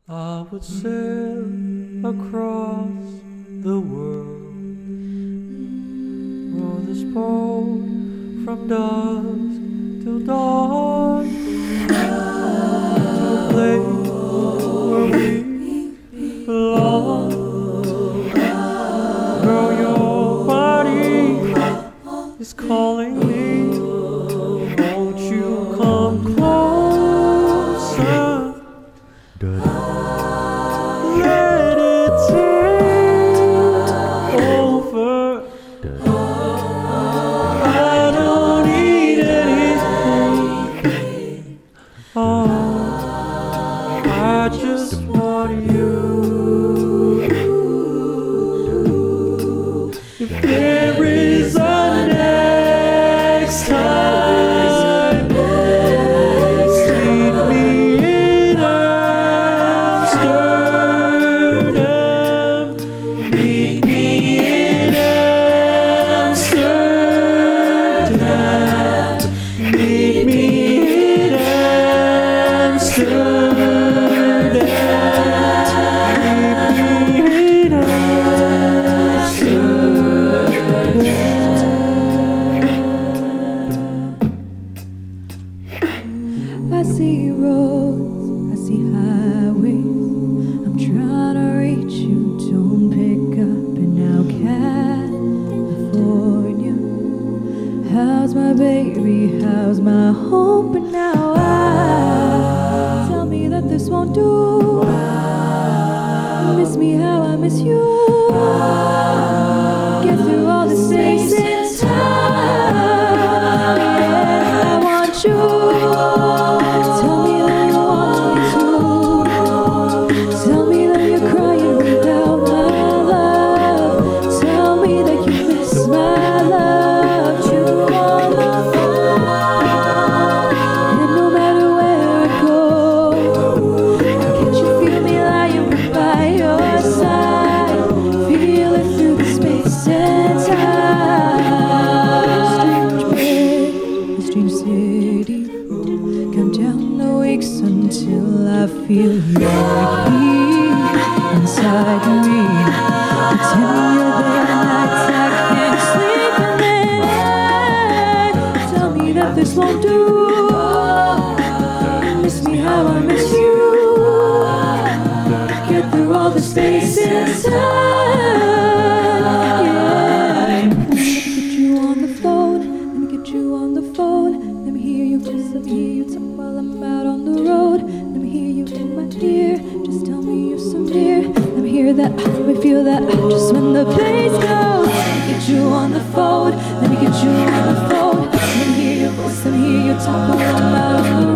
I would sail across the world, row this boat from dusk till dawn, to a place where we belong. Girl, your body is calling me. Won't you come closer? Let it take over. I don't need anything. Oh, I just want you. If there is a next time, meet me in Amsterdam. Meet me in Amsterdam. Meet me in Amsterdam. I see roads, I see highways. I'm trying to reach you, don't pick up. And now California, how's my baby, how's my home? But now I tell me that this won't do. Miss me how I miss you. Get through all the space and time. Yeah, I want you. Tell me that you want me to. Tell me that you're crying without my love. Tell me that you miss my love. You on the phone, and no matter where I go, can't you feel me lying by your side? Feel it through the space and time. Strange bed, a strange city. Count down the weeks until I feel your heat inside me. Pretend you're there nights I can't sleep, and then tell me that this won't do. Miss me how I miss you. Get through all the space and time. Yeah. Let me get you on the phone. Let me get you on the phone. Let me hear you kiss, let me hear you talk while I'm out on the road. Let me hear you in my ear. Just tell me you're so near. Let me hear that, let me feel that. Just when the bass goes. Let me get you on the phone. Let me get you on the phone. Let me hear your voice, let me hear you talk while I'm out on the road.